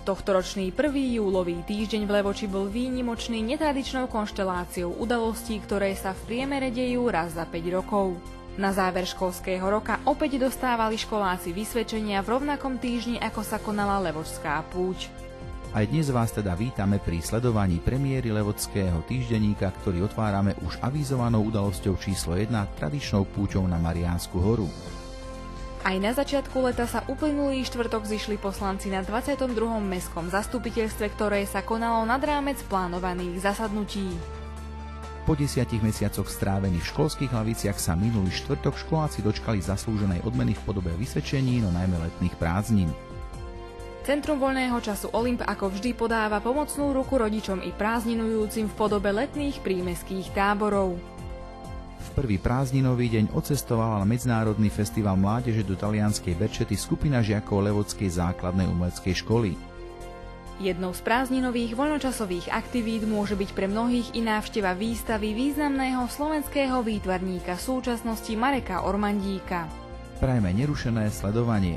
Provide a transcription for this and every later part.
Tohtoročný 1. júlový týždeň v Levoči bol výnimočný netradičnou konšteláciou udalostí, ktoré sa v priemere dejú raz za 5 rokov. Na záver školského roka opäť dostávali školáci vysvedčenia v rovnakom týždni, ako sa konala Levočská púť. Aj dnes vás teda vítame pri sledovaní premiéry Levočského týždenníka, ktorý otvárame už avizovanou udalosťou číslo 1, tradičnou púťou na Mariánsku horu. Aj na začiatku leta sa uplynulý štvrtok zišli poslanci na 22. mestskom zastupiteľstve, ktoré sa konalo nad rámec plánovaných zasadnutí. Po 10 mesiacoch strávených v školských hlaviciach sa minulý štvrtok školáci dočkali zaslúženej odmeny v podobe vysvedčení, no najmä letných prázdnin. Centrum voľného času Olymp ako vždy podáva pomocnú ruku rodičom i prázdninujúcim v podobe letných prímestských táborov. V prvý prázdninový deň odcestovala na Medzinárodný festival mládeže do talianskej Berčety skupina žiakov Levočskej základnej umeleckej školy. Jednou z prázdninových voľnočasových aktivít môže byť pre mnohých i návšteva výstavy významného slovenského výtvarníka súčasnosti Mareka Ormandíka. Prajme nerušené sledovanie.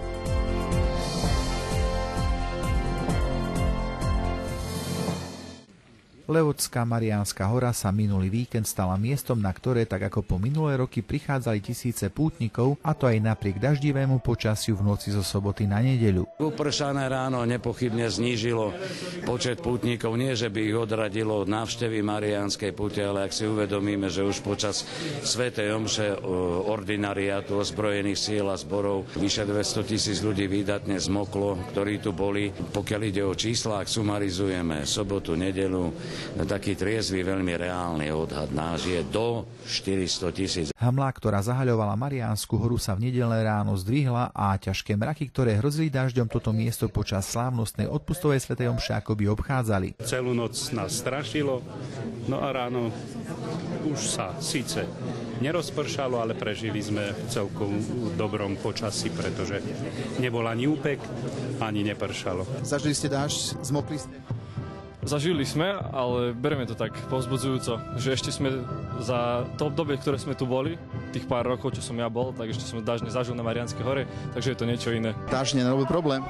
Levočská Mariánska hora sa minulý víkend stala miestom, na ktoré tak ako po minulé roky prichádzali tisíce pútnikov, a to aj napriek daždivému počasiu v noci zo soboty na nedeľu. Upršané ráno nepochybne znížilo počet pútnikov, nie že by ich odradilo od návštevy Mariánskej púte, ale ak si uvedomíme, že už počas svätej omše ordinariátu ozbrojených síl a zborov vyše 200 000 ľudí výdatne zmoklo, ktorí tu boli. Pokiaľ ide o čísla, ak sumarizujeme sobotu, nedeľu, taký triezvy, veľmi reálny odhad náš je do 400 000. Hmla, ktorá zahaľovala Mariánsku horu, sa v nedeľné ráno zdvihla a ťažké mraky, ktoré hrozili dažďom, toto miesto počas slávnostnej odpustovej svätej omše akoby obchádzali. Celú noc nás strašilo, no a ráno už sa síce nerozpršalo, ale prežili sme v celkom dobrom počasí, pretože nebol ani úpek, ani nepršalo. Zažili ste dážď, zmokli ste? Zažili sme, ale bereme to tak povzbudzujúco, že ešte sme za to obdobie, ktoré sme tu boli, tých pár rokov, čo som ja bol, tak ešte som dážď nezažil na Mariánskej hore, takže je to niečo iné. Dážď nerobil problém?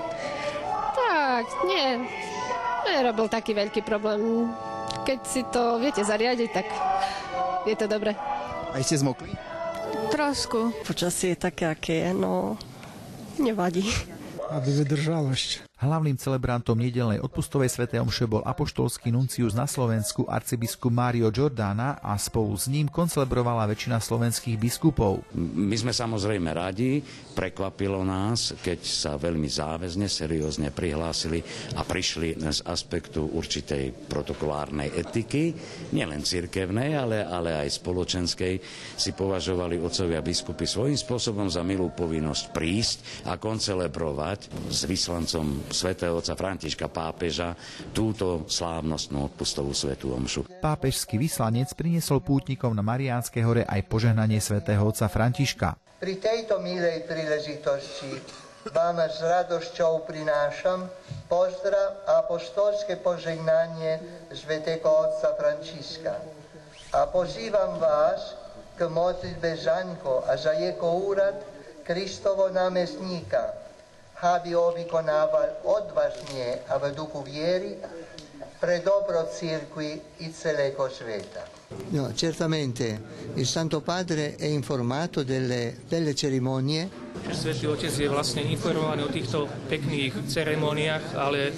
Tak, nie. Nerobil taký veľký problém. Keď si to viete zariadiť, tak je to dobre. Aj ste zmokli? Trošku. Počasie je také, aké je, no nevadí. Aby vydržalo ešte. Hlavným celebrantom nedeľnej odpustovej svätej omše bol apoštolský nuncius na Slovensku arcibiskup Mário Giordana a spolu s ním koncelebrovala väčšina slovenských biskupov. My sme samozrejme radi, prekvapilo nás, keď sa veľmi záväzne, seriózne prihlásili a prišli z aspektu určitej protokolárnej etiky, nielen cirkevnej, ale aj spoločenskej, si považovali otcovia biskupy svojím spôsobom za milú povinnosť prísť a koncelebrovať s vyslancom svätého otca Františka pápeža túto slávnostnú odpustovú svätú omšu. Pápežský vyslanec priniesol pútnikom na Mariánskej hore aj požehnanie svätého otca Františka. Pri tejto milej príležitosti vám s radosťou prinášam pozdrav a apoštolské požehnanie svätého otca Františka. A pozývam vás k modlitbe zaňho a za jeho úrad Kristovo námestníka, aby ho vykonával odvážne a v duchu viery pre dobro cirkvi i celého sveta. No, certamente il Santo Padre è informato delle cerimonie. Svätý Otec je vlastne informovaný o týchto pekných ceremoniách, ale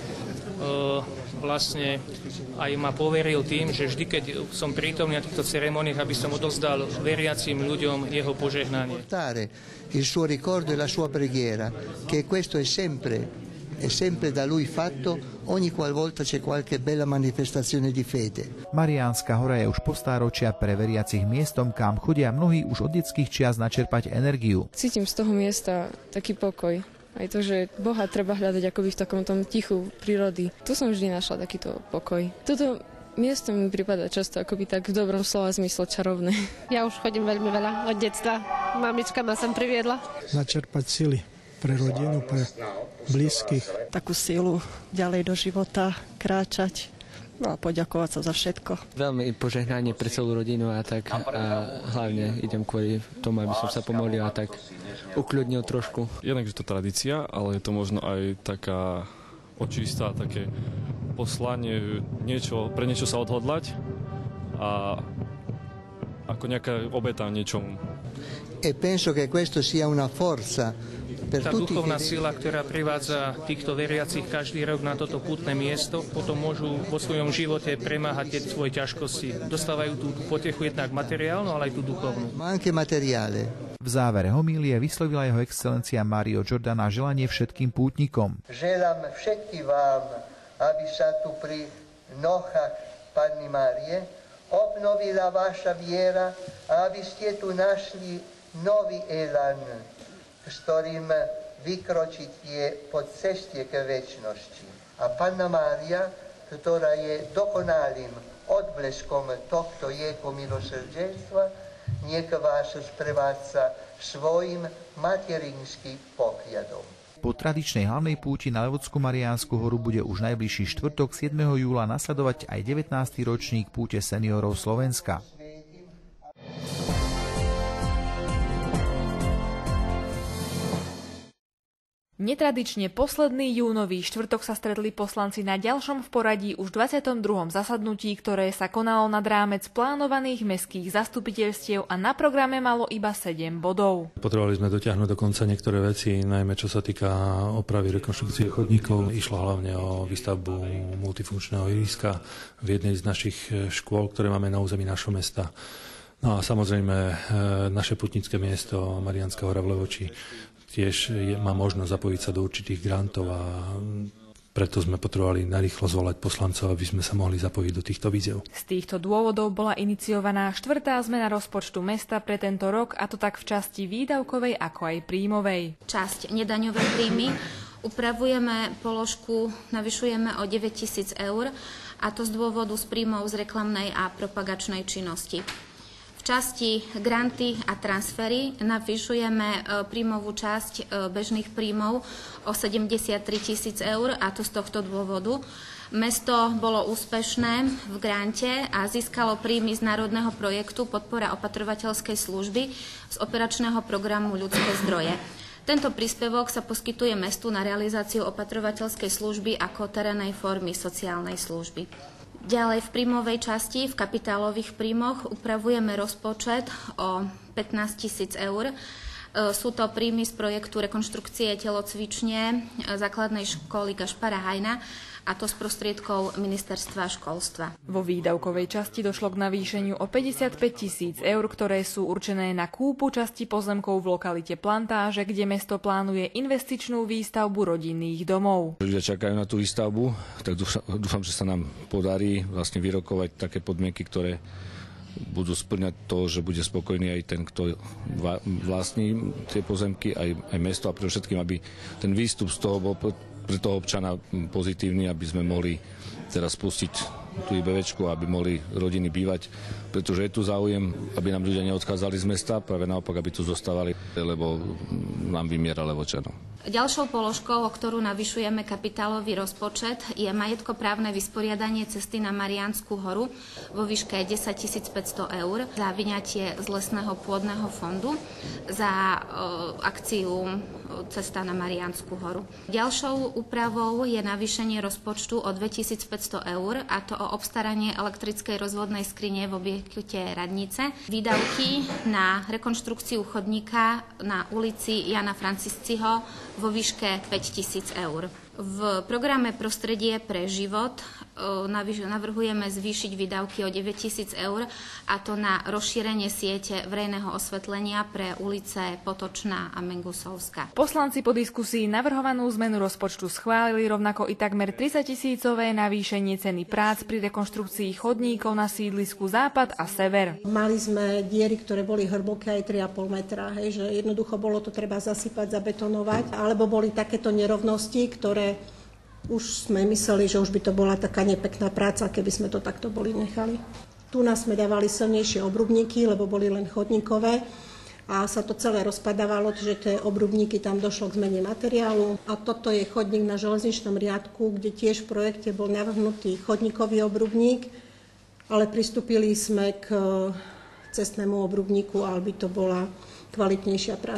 vlastne aj ma poveril tým, že vždy, keď som prítomný na týchto ceremoniách, aby som odovzdal veriacim ľuďom jeho požehnanie. Il suo ricordo e la sua preghiera, che questo è sempre da lui fatto ogni qualvolta c'è qualche bella manifestazione di fede. Mariánska hora je už po stáročia pre veriacich miestom, kam chodia mnohí už od detských čias načerpať energiu. Cítim z toho miesta taký pokoj. Aj to, že Boha treba hľadať akoby v takom tom tichu prírody. Tu som vždy našla takýto pokoj. Toto miesto mi prípada často akoby tak v dobrom slova zmysle čarovné. Ja už chodím veľmi veľa od detstva. Mamička ma sem priviedla. Načerpať sily pre rodinu, pre blízkych. Takú silu ďalej do života kráčať. No a poďakovať sa za všetko. Veľmi požehnanie pre celú rodinu a tak a hlavne idem kvôli tomu, aby som sa pomolil a tak ukľudnil trošku. Jednak je to tradícia, ale je to možno aj taká očistá, také poslanie, pre niečo sa odhodlať a ako nejaká obeta niečomu. E penso che questo sia una forza per tá tutti. Duchovná sila, ktorá privádza týchto veriacich každý rok na toto pútne miesto, potom môžu vo svojom živote premáhať tie svoje ťažkosti. Dostávajú tú potechu jednak materiálnu, ale aj tú duchovnú. Ma anche materiale. V závere homílie vyslovila jeho excelencia Mario Giordana želanie všetkým pútnikom. Želám všetkým vám, aby sa tu pri nohách Panny Márie obnovila vaša viera a aby ste tu našli nový elan, s ktorým vykročíte po ceste k večnosti. A Panna Mária, ktorá je dokonalým odbleskom tohto jeho milosrdenstva, nech vás sprevádza svojim materinským pohľadom. Po tradičnej hlavnej púti na Levockú Mariánsku horu bude už najbližší štvrtok 7. júla nasledovať aj 19. ročník púte seniorov Slovenska. Netradične posledný júnový štvrtok sa stretli poslanci na ďalšom v poradí už 22. zasadnutí, ktoré sa konalo nad rámec plánovaných mestských zastupiteľstiev a na programe malo iba 7 bodov. Potrebovali sme dotiahnuť do konca niektoré veci, najmä čo sa týka opravy rekonštrukcie chodníkov. Išlo hlavne o výstavbu multifunkčného ihriska v jednej z našich škôl, ktoré máme na území našho mesta. No a samozrejme naše putnické miesto Mariánska hora v Levoči tiež má možnosť zapojiť sa do určitých grantov a preto sme potrebovali narýchlo zvolať poslancov, aby sme sa mohli zapojiť do týchto výziev. Z týchto dôvodov bola iniciovaná 4. zmena rozpočtu mesta pre tento rok, a to tak v časti výdavkovej ako aj príjmovej. Časť nedaňové príjmy upravujeme položku, navyšujeme o 9 000 eur, a to z dôvodu z príjmov z reklamnej a propagačnej činnosti. V časti granty a transfery navyšujeme príjmovú časť bežných príjmov o 73 000 eur, a to z tohto dôvodu. Mesto bolo úspešné v grante a získalo príjmy z národného projektu Podpora opatrovateľskej služby z operačného programu Ľudské zdroje. Tento príspevok sa poskytuje mestu na realizáciu opatrovateľskej služby ako terénnej formy sociálnej služby. Ďalej v príjmovej časti, v kapitálových príjmoch, upravujeme rozpočet o 15 000 eur. Sú to príjmy z projektu rekonštrukcie telocvične základnej školy Gašpara Hajna, a to z prostriedkov Ministerstva školstva. Vo výdavkovej časti došlo k navýšeniu o 55 000 eur, ktoré sú určené na kúpu časti pozemkov v lokalite Plantáže, kde mesto plánuje investičnú výstavbu rodinných domov. Ľudia čakajú na tú výstavbu, tak dúfam, že sa nám podarí vlastne vyrokovať také podmienky, ktoré budú spĺňať to, že bude spokojný aj ten, kto vlastní tie pozemky, aj mesto, a predovšetkým, aby ten výstup z toho bol pre toho občana pozitívny, aby sme mohli teraz spustiť tú IBVčku, aby mohli rodiny bývať, pretože je tu záujem, aby nám ľudia neodchádzali z mesta, práve naopak, aby tu zostávali, lebo nám vymiera Levočanov. Ďalšou položkou, o ktorú navyšujeme kapitálový rozpočet, je majetkoprávne vysporiadanie cesty na Mariánsku horu vo výške 10 500 eur za vyňatie z lesného pôdneho fondu za akciu Cesta na Mariánsku horu. Ďalšou úpravou je navýšenie rozpočtu o 2500 eur, a to o obstaranie elektrickej rozvodnej skrine v objekte radnice, výdavky na rekonštrukciu chodníka na ulici Jana Francisciho vo výške 5 000 eur. V programe Prostredie pre život navrhujeme zvýšiť výdavky o 9 000 eur, a to na rozšírenie siete verejného osvetlenia pre ulice Potočná a Mengusovská. Poslanci po diskusii navrhovanú zmenu rozpočtu schválili, rovnako i takmer 30 000-ové navýšenie ceny prác pri rekonštrukcii chodníkov na sídlisku Západ a Sever. Mali sme diery, ktoré boli hlboké aj 3,5 metra, že jednoducho bolo to treba zasypať, zabetonovať, alebo boli takéto nerovnosti, ktoré už sme mysleli, že už by to bola taká nepekná práca, keby sme to takto boli nechali. Tu nás sme dávali silnejšie obrubníky, lebo boli len chodníkové, a sa to celé rozpadávalo, že tie obrubníky tam došlo k zmene materiálu. A toto je chodník na železničnom riadku, kde tiež v projekte bol navrhnutý chodníkový obrubník, ale pristúpili sme k cestnému obrubníku, aby to bola kvalitnejšia práca.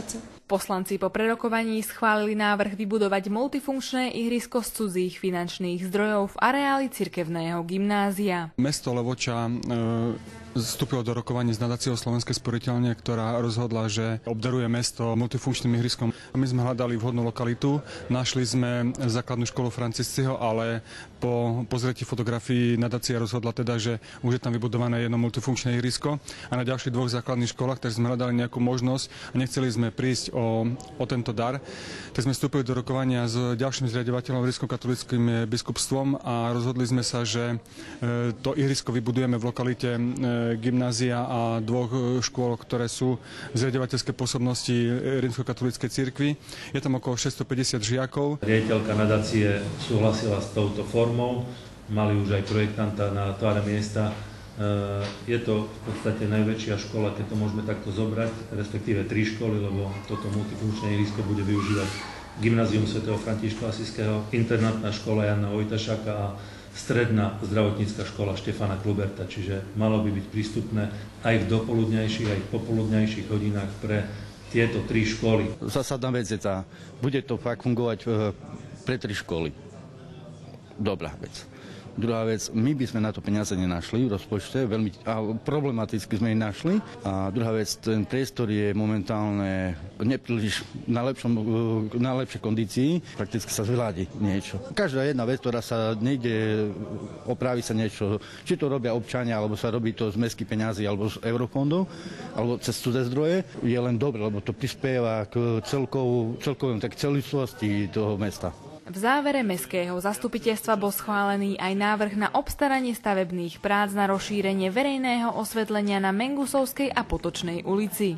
Poslanci po prerokovaní schválili návrh vybudovať multifunkčné ihrisko z cudzích finančných zdrojov v areáli cirkevného gymnázia. Mesto Levoča vstúpilo do rokovania s nadáciou Slovenskej sporiteľne, ktorá rozhodla, že obdaruje mesto multifunkčným ihriskom. My sme hľadali vhodnú lokalitu, našli sme základnú školu Francisciho, ale po pozretí fotografií nadácia rozhodla teda, že už je tam vybudované jedno multifunkčné ihrisko a na ďalších 2 základných školách, takže sme hľadali nejakú možnosť a nechceli sme prísť o tento dar. Tak sme vstúpili do rokovania s ďalším zriaďovateľom rímskokatolíckym biskupstvom a rozhodli sme sa, že to ihrisko vybudujeme v lokalite gymnázia a 2 škôl, ktoré sú v zriaďovateľskej pôsobnosti rímskokatolíckej cirkvi. Je tam okolo 650 žiakov. Riaditeľka nadácie súhlasila s touto formou, mali už aj projektanta na tváre miesta. Je to v podstate najväčšia škola, keď to môžeme takto zobrať, respektíve 3 školy, lebo toto multifunkčné ihrisko bude využívať Gymnázium svätého Františka Asijského, internátna škola Jana Vojtašáka a stredná zdravotnícka škola Štefana Kluberta, čiže malo by byť prístupné aj v dopoludňajších, aj v popoludňajších hodinách pre tieto 3 školy. Zásadná vec je tá, bude to fakt fungovať pre 3 školy. Dobrá vec. Druhá vec, my by sme na to peniaze nenašli v rozpočte, veľmi problematicky sme ich našli. A druhá vec, ten priestor je momentálne nepríliš na lepšej kondícii, prakticky sa zveládi niečo. Každá jedna vec, ktorá sa nejde, opraví sa niečo, či to robia občania, alebo sa robí to z mestských peňazí, alebo z eurofondov, alebo cez cudzé zdroje, je len dobre, lebo to prispieva k celkovému celistvosti toho mesta. V závere mestského zastupiteľstva bol schválený aj návrh na obstaranie stavebných prác na rozšírenie verejného osvetlenia na Mengusovskej a Potočnej ulici.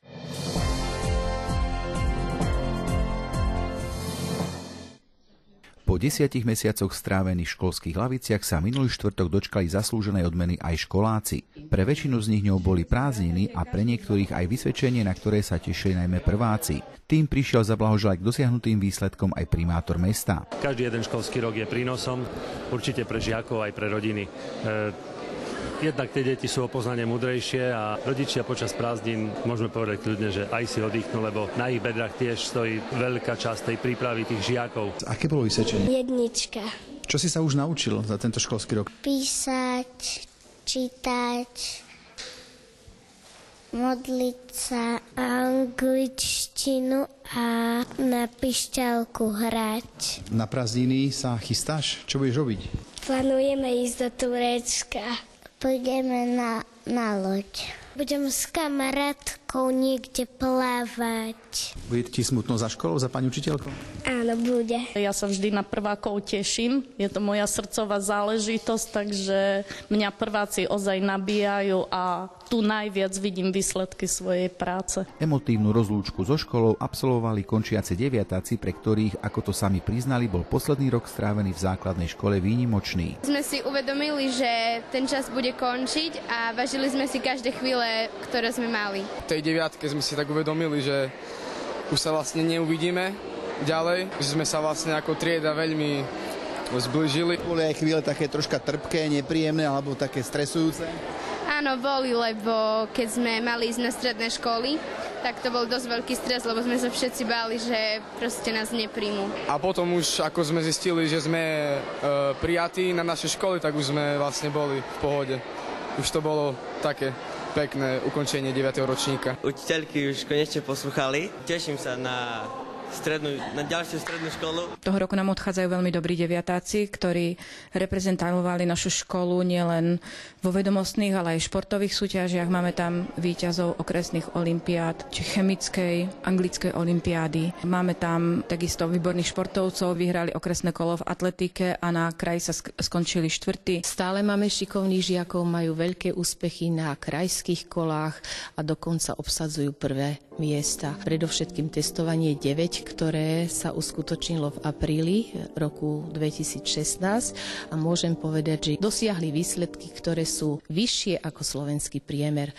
Po 10 mesiacoch strávených v školských laviciach sa minulý štvrtok dočkali zaslúženej odmeny aj školáci. Pre väčšinu z nich ňou boli prázdniny a pre niektorých aj vysvedčenie, na ktoré sa tešili najmä prváci. Tým prišiel zablahoželať k dosiahnutým výsledkom aj primátor mesta. Každý jeden školský rok je prínosom, určite pre žiakov aj pre rodiny. Jednak tie deti sú o poznanie múdrejšie a rodičia počas prázdnin môžeme povedať kľudne, že aj si oddychnú, lebo na ich bedrách tiež stojí veľká časť tej prípravy tých žiakov. Aké bolo vysvedčenie? 1. Čo si sa už naučil za tento školský rok? Písať, čítať, modliť sa, angličtinu a na pišťalku hrať. Na prázdniny sa chystáš? Čo budeš robiť? Plánujeme ísť do Turecka. Pôjdeme na loď. Budem s kamarátkou niekde plávať. Bude ti smutno za školou, za pani učiteľkou? Áno, bude. Ja sa vždy na prvákov teším. Je to moja srdcová záležitosť, takže mňa prváci ozaj nabíjajú a tu najviac vidím výsledky svojej práce. Emotívnu rozlúčku so školou absolvovali končiaci deviatáci, pre ktorých, ako to sami priznali, bol posledný rok strávený v základnej škole výnimočný. Sme si uvedomili, že ten čas bude končiť a vážili sme si každé chvíle, ktoré sme mali. V tej deviatke sme si tak uvedomili, že už sa vlastne neuvidíme ďalej, že sme sa vlastne ako trieda veľmi zblížili. Boli aj chvíle také troška trpké, nepríjemné alebo také stresujúce? Áno, boli, lebo keď sme mali ísť na stredné školy, tak to bol dosť veľký stres, lebo sme sa všetci báli, že proste nás nepríjmú. A potom už ako sme zistili, že sme prijatí na naše školy, tak už sme vlastne boli v pohode. Už to bolo také pekné ukončenie 9. ročníka. Učiteľky už konečne poslúchali. Teším sa na ďalšiu strednú školu. Toho roku nám odchádzajú veľmi dobrí deviatáci, ktorí reprezentovali našu školu nielen vo vedomostných, ale aj športových súťažiach. Máme tam víťazov okresných olympiád, či chemickej, anglickej olympiády. Máme tam takisto výborných športovcov, vyhrali okresné kolo v atletike a na kraji sa skončili 4. Stále máme šikovných žiakov, majú veľké úspechy na krajských kolách a dokonca obsadzujú prvé miesta. Predovšetkým testovanie 9, ktoré sa uskutočnilo v apríli roku 2016 a môžem povedať, že dosiahli výsledky, ktoré sú vyššie ako slovenský priemer,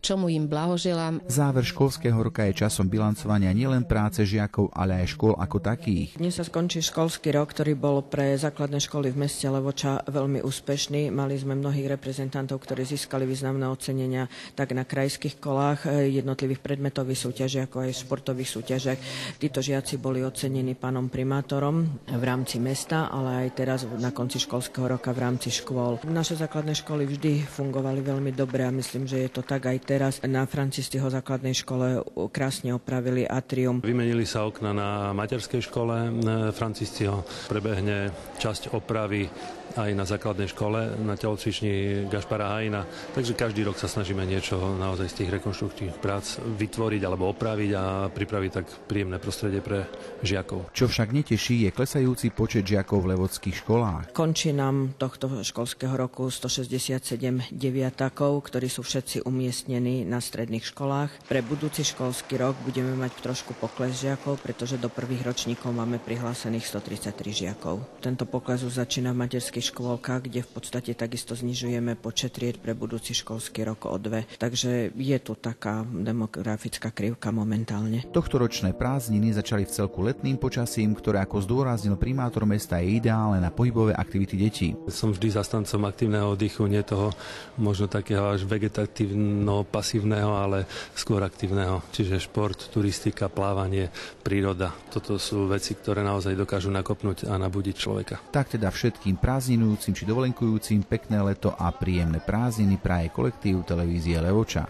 čomu im blahoželám. Záver školského roka je časom bilancovania nielen práce žiakov, ale aj škôl ako takých. Dnes sa skončí školský rok, ktorý bol pre základné školy v meste Levoča veľmi úspešný. Mali sme mnohých reprezentantov, ktorí získali významné ocenenia tak na krajských kolách, jednotlivých predmetových súťažiach, ako aj v športových súťažiach. Títo žiaci boli ocenení pánom primátorom v rámci mesta, ale aj teraz na konci školského roka v rámci škôl. Naše základné školy vždy fungovali veľmi dobre a myslím, že je to tak aj teraz. Na Francistiho základnej škole krásne opravili atrium. Vymenili sa okna na materskej škole Francistiho. Prebehne časť opravy aj na základnej škole, na telocvični Gašpara Hajna. Takže každý rok sa snažíme niečo naozaj z tých rekonštruktívnych prác vytvoriť alebo opraviť a pripraviť tak príjemné prostredie pre žiakov. Čo však neteší, je klesajúci počet žiakov v levodských školách. Končí nám tohto školského roku 167 deviatakov, ktorí sú všetci umiestnení na stredných školách. Pre budúci školský rok budeme mať trošku pokles žiakov, pretože do prvých ročníkov máme prihlásených 133 žiakov. Tento pokles už začína v materských škôlkach, kde v podstate takisto znižujeme počet tried pre budúci školský rok o 2. Takže je tu taká demografická krivka momentálne. Tohtoročné prázdniny začali v celku letným počasím, ktoré, ako zdôraznil primátor mesta, je ideálne na pohybové aktivity detí. Som vždy zastancom aktívneho oddychu, nie toho možno takého až vegetatívno-pasívneho, ale skôr aktívneho. Čiže šport, turistika, plávanie, príroda. Toto sú veci, ktoré naozaj dokážu nakopnúť a nabudiť človeka. Tak teda všetkým prázdninujúcim či dovolenkujúcim pekné leto a príjemné prázdniny praje kolektív televízie Levoča.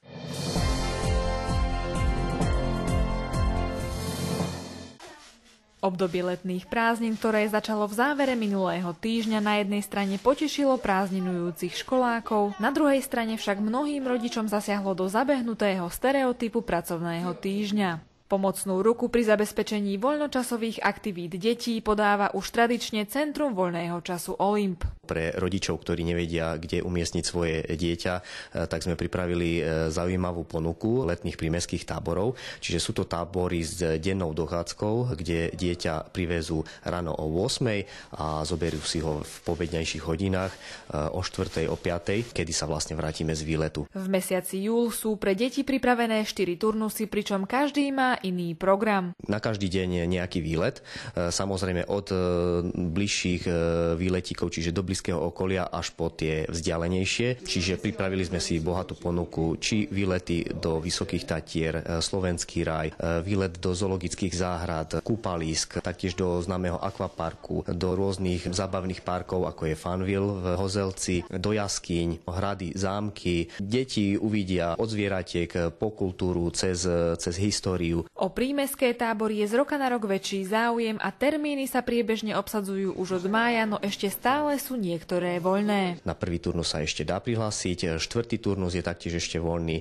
Obdobie letných prázdnin, ktoré začalo v závere minulého týždňa, na jednej strane potešilo prázdninujúcich školákov, na druhej strane však mnohým rodičom zasiahlo do zabehnutého stereotypu pracovného týždňa. Pomocnú ruku pri zabezpečení voľnočasových aktivít detí podáva už tradične Centrum voľného času Olymp. Pre rodičov, ktorí nevedia, kde umiestniť svoje dieťa, tak sme pripravili zaujímavú ponuku letných prímestských táborov. Čiže sú to tábory s dennou dochádzkou, kde dieťa privezú ráno o 8:00 a zoberú si ho v pobednejších hodinách o 4:00, o 5:00, kedy sa vlastne vrátime z výletu. V mesiaci júl sú pre deti pripravené 4 turnusy, pričom každý má iný program. Na každý deň nejaký výlet. Samozrejme od bližších výletíkov, čiže do blízkeho okolia až po tie vzdialenejšie. Čiže pripravili sme si bohatú ponuku, či výlety do Vysokých Tatier, Slovenský raj, výlet do zoologických záhrad, kúpalisk, taktiež do známeho akvaparku, do rôznych zábavných parkov, ako je Funville v Hozelci, do jaskýň, hrady, zámky. Deti uvidia od zvieratiek po kultúru cez históriu. O prímestské tábory je z roka na rok väčší záujem a termíny sa priebežne obsadzujú už od mája, no ešte stále sú niektoré voľné. Na prvý turnus sa ešte dá prihlásiť, štvrtý turnus je taktiež ešte voľný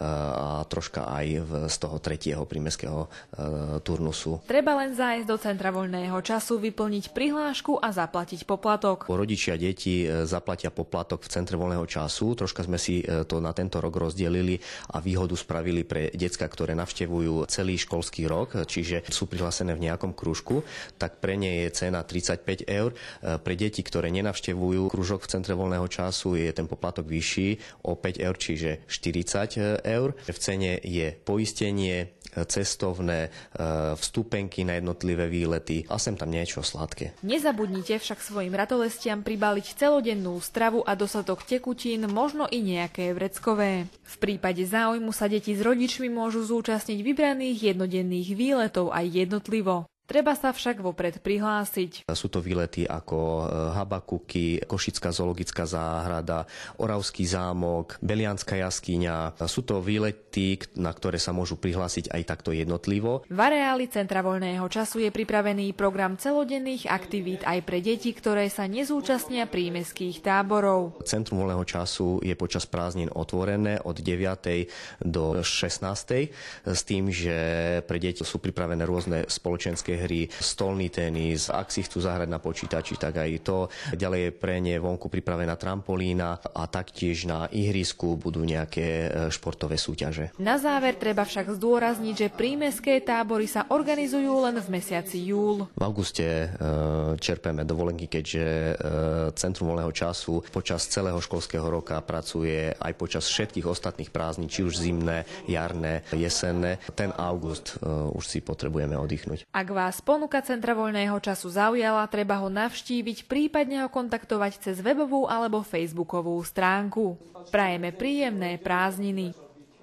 a troška aj z toho tretieho prímestského turnusu. Treba len zájsť do Centra voľného času, vyplniť prihlášku a zaplatiť poplatok. Rodičia deti zaplatia poplatok v Centre voľného času. Troška sme si to na tento rok rozdelili a výhodu spravili pre decká, ktoré navštevujú celý školský rok, čiže sú prihlásené v nejakom krúžku, tak pre ne je cena 35 €. Pre deti, ktoré nenavštevujú krúžok v Centre voľného času, je ten poplatok vyšší o 5 €, čiže 40 €. V cene je poistenie, cestovné, vstupenky na jednotlivé výlety a sem tam niečo sladké. Nezabudnite však svojim ratolestiam pribaliť celodennú stravu a dostatok tekutín, možno i nejaké vreckové. V prípade záujmu sa deti s rodičmi môžu zúčastniť vybraných jednodenných výletov aj jednotlivo. Treba sa však vopred prihlásiť. Sú to výlety ako Habakuky, Košická zoologická záhrada, Oravský zámok, Belianská jaskyňa. Sú to výlety, na ktoré sa môžu prihlásiť aj takto jednotlivo. V areáli Centra voľného času je pripravený program celodenných aktivít aj pre deti, ktoré sa nezúčastnia prímestských táborov. Centrum voľného času je počas prázdnin otvorené od 9:00 do 16:00 s tým, že pre deti sú pripravené rôzne spoločenské hry, stolný tenis, ak si chcú zahrať na počítači, tak aj to. Ďalej je pre ne vonku pripravená trampolína a taktiež na ihrisku budú nejaké športové súťaže. Na záver treba však zdôrazniť, že prímestské tábory sa organizujú len v mesiaci júl. V auguste čerpeme dovolenky, keďže Centrum voľného času počas celého školského roka pracuje aj počas všetkých ostatných prázdnin, či už zimné, jarné, jesenné. Ten august už si potrebujeme oddychnúť. Ak vás ponuka Centra voľného času zaujala, treba ho navštíviť, prípadne ho kontaktovať cez webovú alebo facebookovú stránku. Prajeme príjemné prázdniny.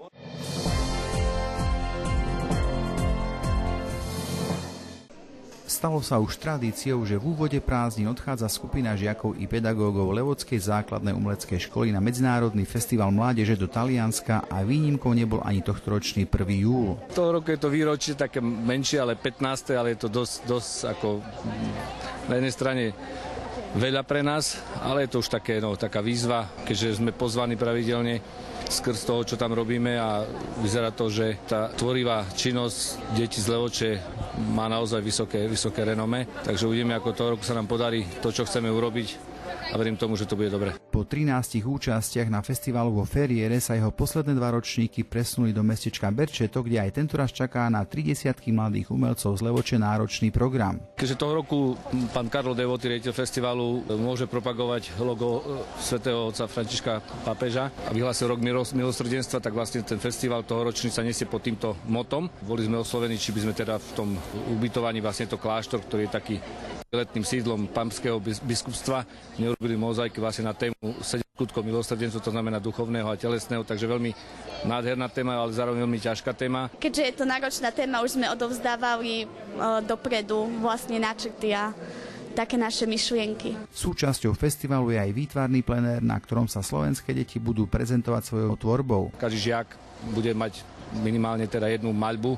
Stalo sa už tradíciou, že v úvode prázdnin odchádza skupina žiakov i pedagógov Levockej základnej umeleckej školy na Medzinárodný festival mládeže do Talianska a výnimkou nebol ani tohtoročný 1. júl. Toho roku je to výročie také menšie, ale 15. ale je to dosť ako na jednej strane veľa pre nás, ale je to už taká výzva, keďže sme pozvaní pravidelne skrz toho, čo tam robíme a vyzerá to, že tá tvorivá činnosť detí z Levoče má naozaj vysoké renome, takže uvidíme, ako toho roku sa nám podarí to, čo chceme urobiť a verím tomu, že to bude dobre. Po 13 účastiach na festivalu vo Ferriere sa jeho posledné 2 ročníky presunuli do mestečka Berčeto, kde aj tentoraz čaká na 30 mladých umelcov z Levoče náročný program. Keďže toho roku pán Karol Devoty, riaditeľ festivalu, môže propagovať logo svätého otca Františka pápeža a vyhlásil rok milosrdenstva, tak vlastne ten festival tohoročný sa nesie pod týmto motom. Boli sme oslovení, či by sme teda v tom ubytovaní vlastne to kláštor, ktorý je taký letným sídlom Pampského biskupstva, neurobili mozaiky vlastne na tému 7 skutkov milosrdenstva, to znamená duchovného a telesného, takže veľmi nádherná téma, ale zároveň veľmi ťažká téma. Keďže je to náročná téma, už sme odovzdávali dopredu vlastne náčrty a také naše myšlienky. Súčasťou festivalu je aj výtvarný plenér, na ktorom sa slovenské deti budú prezentovať svojou tvorbou. Každý žiak bude mať minimálne teda jednu maľbu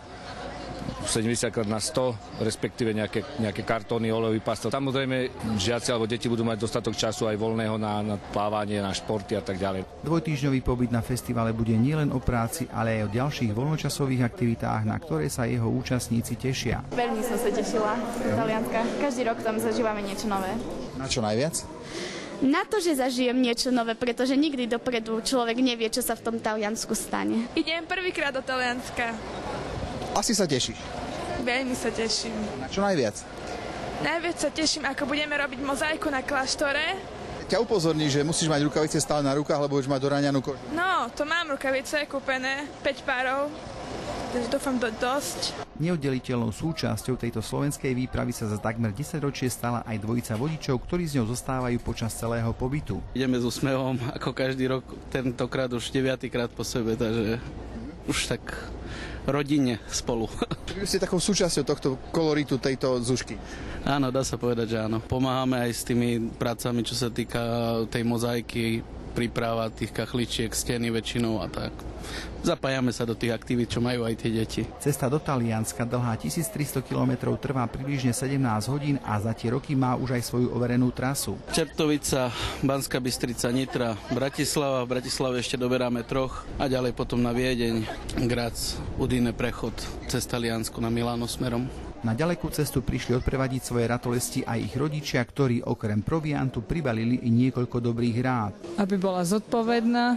70x100, respektíve nejaké kartóny, olejový pastel. Samozrejme, žiaci alebo deti budú mať dostatok času aj voľného na plávanie, na športy a tak ďalej. Dvojtýždňový pobyt na festivale bude nielen o práci, ale aj o ďalších voľnočasových aktivitách, na ktoré sa jeho účastníci tešia. Veľmi som sa tešila z Talianska. Každý rok tam zažívame niečo nové. Na čo najviac? Na to, že zažijem niečo nové, pretože nikdy dopredu človek nevie, čo sa v tom Taliansku stane. Idem prvýkrát do Talianska. Asi sa tešíš? Veľmi sa teším. Na čo najviac? Najviac sa teším, ako budeme robiť mozaiku na kláštore. Ťa upozorní, že musíš mať rukavice stále na rukách, lebo budeš mať doráňanú kožu. No, to mám rukavice kúpené, 5 párov. Takže dúfam dosť. Neoddeliteľnou súčasťou tejto slovenskej výpravy sa za takmer 10 ročie stala aj dvojica vodičov, ktorí s ňou zostávajú počas celého pobytu. Ideme s úsmevom, ako každý rok, tentokrát už 9. krát po sebe, takže už tak rodine spolu. Vy ste takou súčasťou tohto koloritu tejto zušky. Áno, dá sa povedať, že áno. Pomáhame aj s tými prácami, čo sa týka tej mozaiky, príprava tých kachličiek, steny väčšinou a tak. Zapájame sa do tých aktivít, čo majú aj tie deti. Cesta do Talianska dlhá 1300 km trvá približne 17 hodín a za tie roky má už aj svoju overenú trasu. Čertovica, Banská Bystrica, Nitra, Bratislava. V Bratislave ešte doberáme 3 a ďalej potom na Viedeň, Graz, Udine prechod cez Taliansko na Miláno smerom. Na ďalekú cestu prišli odprevadiť svoje ratolesti aj ich rodičia, ktorí okrem proviantu pribalili i niekoľko dobrých rád. Aby bola zodpovedná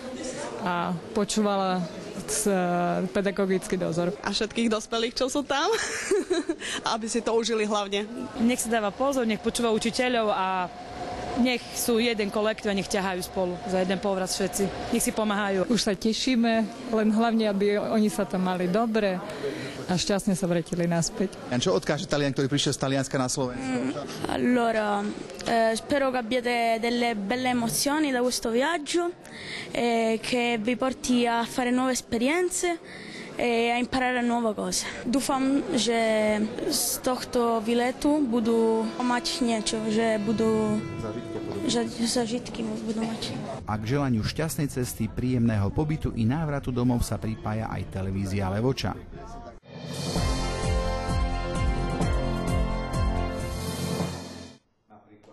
a počúvala pedagogický dozor. A všetkých dospelých, čo sú tam, aby si to užili hlavne. Nech sa dáva pozor, nech počúva učiteľov a nech sú jeden kolektív a nech ťahajú spolu za jeden povraz všetci. Nech si pomáhajú. Už sa tešíme, len hlavne, aby oni sa tam mali dobre a šťastne sa vrátili naspäť. Čo odkáže Talian, ktorý prišiel z Talianska na Slovensko? Allora, spero che abbiate delle belle emozioni da questo viaggio, che vi porti a fare nuove esperienze e a imparare nové cose. Dúfam, že z tohto výletu budú mať niečo, že budú zažitky budú mať. A k želaniu šťastnej cesty, príjemného pobytu i návratu domov sa pripája aj televízia Levoča.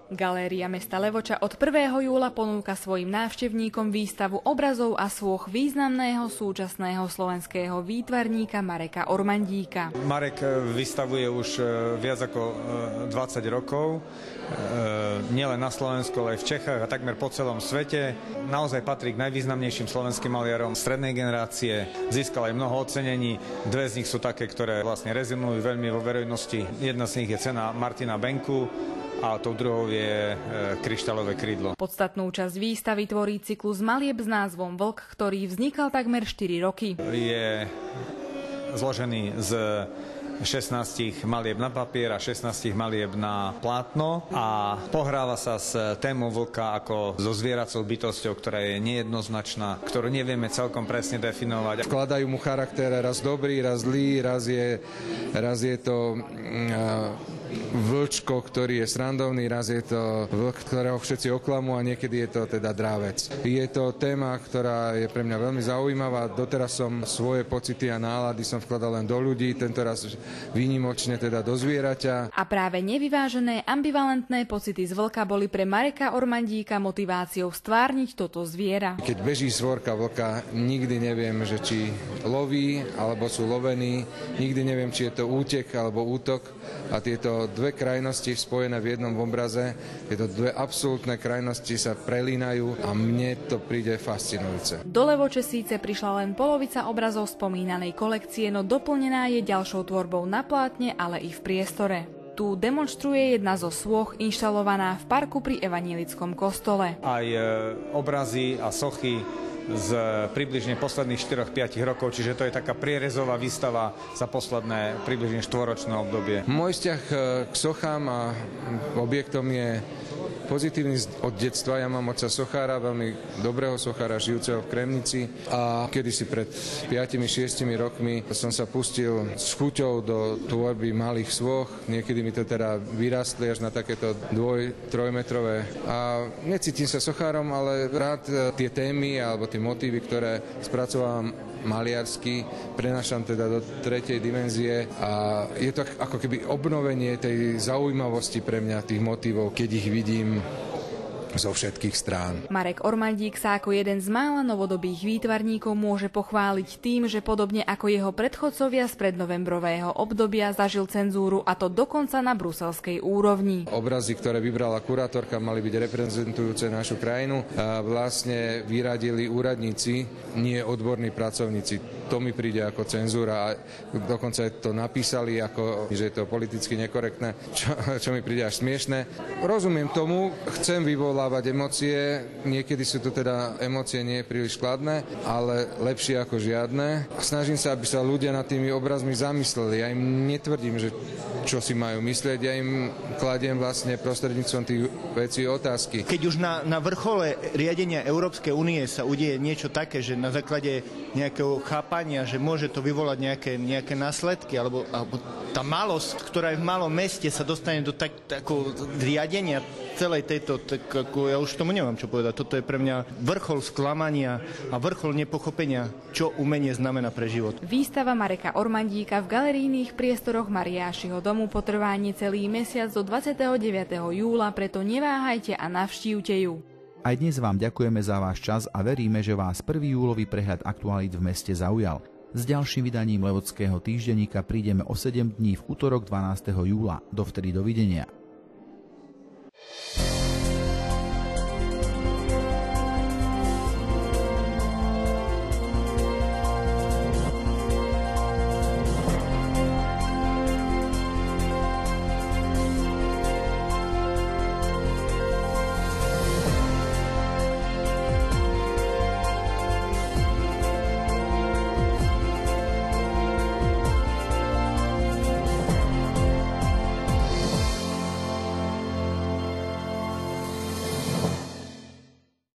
Galéria mesta Levoča od 1. júla ponúka svojim návštevníkom výstavu obrazov a sôch významného súčasného slovenského výtvarníka Mareka Ormandíka. Marek vystavuje už viac ako 20 rokov, nielen na Slovensku, ale aj v Čechách a takmer po celom svete. Naozaj patrí k najvýznamnejším slovenským maliarom strednej generácie. Získal aj mnoho ocenení. Dve z nich sú také, ktoré vlastne rezonujú veľmi vo verejnosti. Jedna z nich je cena Martina Benku a tou druhou je Kryštálové krídlo. Podstatnú časť výstavy tvorí cyklus malieb s názvom Vlk, ktorý vznikal takmer 4 roky. Je zložený z 16 malieb na papier a 16 malieb na plátno a pohráva sa s témou vlka ako so zvieracou bytosťou, ktorá je nejednoznačná, ktorú nevieme celkom presne definovať. Vkladajú mu charakter raz dobrý, raz zlý, raz je to vlčko, ktorý je srandovný, raz je to vlk, ktorého všetci oklamú a niekedy je to teda drávec. Je to téma, ktorá je pre mňa veľmi zaujímavá. Doteraz som svoje pocity a nálady som vkladal len do ľudí, tentoraz výnimočne teda do zvieraťa. A práve nevyvážené, ambivalentné pocity z vlka boli pre Mareka Ormandíka motiváciou stvárniť toto zviera. Keď beží svorka vlka, nikdy neviem, že či loví alebo sú lovení, nikdy neviem, či je to útek alebo útok a tieto dve krajnosti spojené v jednom obraze, tieto dve absolútne krajnosti sa prelínajú a mne to príde fascinujúce. Do Levoče síce prišla len polovica obrazov spomínanej kolekcie, no doplnená je ďalšou tvorbou na plátne, ale i v priestore. Tu demonstruje jedna zo sôch inštalovaná v parku pri evanjelickom kostole. Aj obrazy a sochy z približne posledných 4-5 rokov, čiže to je taká prierezová výstava za posledné približne 4-ročné obdobie. Môj vzťah k sochám a objektom je pozitívny od detstva. Ja mám otca sochára, veľmi dobrého sochára, žijúceho v Kremnici a kedysi pred 5-6 rokmi som sa pustil s chuťou do tvorby malých sôch. Niekedy mi to teda vyrastli až na takéto 2-3 metrové a necítim sa sochárom, ale rád tie témy alebo tie motívy, ktoré spracovávam maliarsky, prenášam teda do 3. dimenzie a je to ako keby obnovenie tej zaujímavosti pre mňa tých motívov, keď ich vidím zo všetkých strán. Marek Ormandík sa ako jeden z mála novodobých výtvarníkov môže pochváliť tým, že podobne ako jeho predchodcovia z prednovembrového obdobia zažil cenzúru, a to dokonca na bruselskej úrovni. Obrazy, ktoré vybrala kurátorka, mali byť reprezentujúce našu krajinu a vlastne vyradili úradníci, nie odborní pracovníci. To mi príde ako cenzúra a dokonca to napísali, ako, že je to politicky nekorektné, čo mi príde až smiešné. Rozumiem tomu, chcem vyvolávať emócie, niekedy sú to teda emócie nie príliš kladné, ale lepšie ako žiadne. Snažím sa, aby sa ľudia nad tými obrazmi zamysleli. Ja im netvrdím, že čo si majú myslieť, ja im kladiem vlastne prostredníctvom tých vecí otázky. Keď už na vrchole riadenia Európskej únie sa udieje niečo také, že na základe nejakého chápania, že môže to vyvolať nejaké následky, alebo tá malosť, ktorá je v malom meste, sa dostane do takého riadenia celej tejto, ja už tomu nemám čo povedať. Toto je pre mňa vrchol sklamania a vrchol nepochopenia, čo umenie znamená pre život. Výstava Mareka Ormandíka v galerijných priestoroch Mariášiho domu potrvá necelý mesiac do 29. júla, preto neváhajte a navštívte ju. Aj dnes vám ďakujeme za váš čas a veríme, že vás 1. júlový prehľad aktualít v meste zaujal. S ďalším vydaním Levočského týždenníka prídeme o 7 dní v utorok 12. júla. Dovtedy dovidenia.